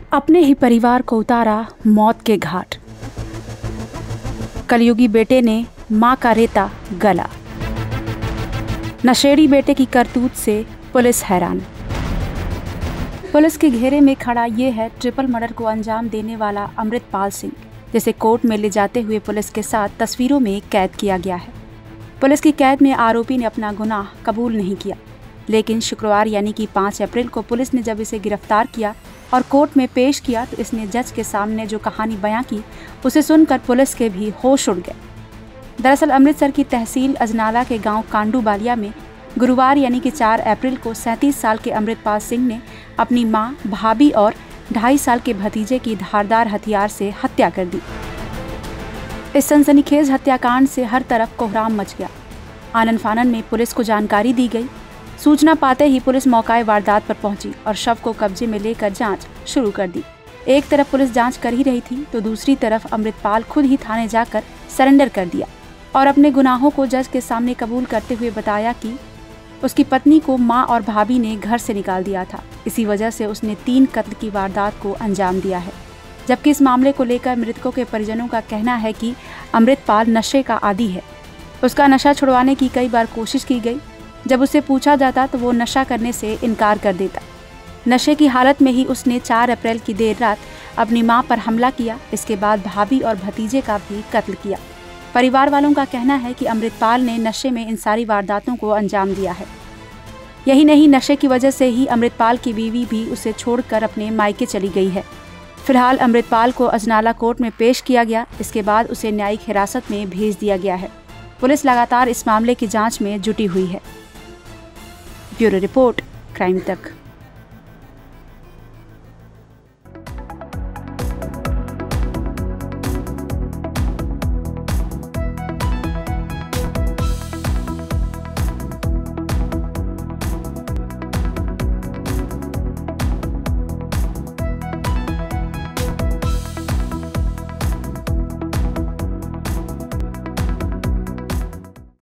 अपने ही परिवार को उतारा मौत के घाट। कलयुगी बेटे ने मां का रेता गला। नशेड़ी बेटे की करतूत से पुलिस हैरान। पुलिस के घेरे में खड़ा ये है ट्रिपल मर्डर को अंजाम देने वाला अमृतपाल सिंह, जिसे कोर्ट में ले जाते हुए पुलिस के साथ तस्वीरों में कैद किया गया है। पुलिस की कैद में आरोपी ने अपना गुनाह कबूल नहीं किया, लेकिन शुक्रवार यानी कि 5 अप्रैल को पुलिस ने जब इसे गिरफ्तार किया और कोर्ट में पेश किया तो इसने जज के सामने जो कहानी बयां की उसे सुनकर पुलिस के भी होश उड़ गए। दरअसल अमृतसर की तहसील अजनाला के गांव कांडू बालिया में गुरुवार यानी कि 4 अप्रैल को 37 साल के अमृतपाल सिंह ने अपनी मां, भाभी और 2.5 साल के भतीजे की धारदार हथियार से हत्या कर दी। इस सनसनीखेज हत्याकांड से हर तरफ कोहराम मच गया। आनन फानन में पुलिस को जानकारी दी गई। सूचना पाते ही पुलिस मौके वारदात पर पहुंची और शव को कब्जे में लेकर जांच शुरू कर दी। एक तरफ पुलिस जांच कर ही रही थी तो दूसरी तरफ अमृतपाल खुद ही थाने जाकर सरेंडर कर दिया और अपने गुनाहों को जज के सामने कबूल करते हुए बताया कि उसकी पत्नी को मां और भाभी ने घर से निकाल दिया था। इसी वजह से उसने 3 कत्ल की वारदात को अंजाम दिया है। जबकि इस मामले को लेकर मृतकों के परिजनों का कहना है कि अमृतपाल नशे का आदी है। उसका नशा छुड़वाने की कई बार कोशिश की गई। जब उससे पूछा जाता तो वो नशा करने से इनकार कर देता। नशे की हालत में ही उसने 4 अप्रैल की देर रात अपनी मां पर हमला किया। इसके बाद भाभी और भतीजे का भी कत्ल किया। परिवार वालों का कहना है कि अमृतपाल ने नशे में इन सारी वारदातों को अंजाम दिया है। यही नहीं, नशे की वजह से ही अमृतपाल की बीवी भी उसे छोड़कर अपने मायके चली गई है। फिलहाल अमृतपाल को अजनाला कोर्ट में पेश किया गया। इसके बाद उसे न्यायिक हिरासत में भेज दिया गया है। पुलिस लगातार इस मामले की जांच में जुटी हुई है। ब्यूरो रिपोर्ट, क्राइम तक।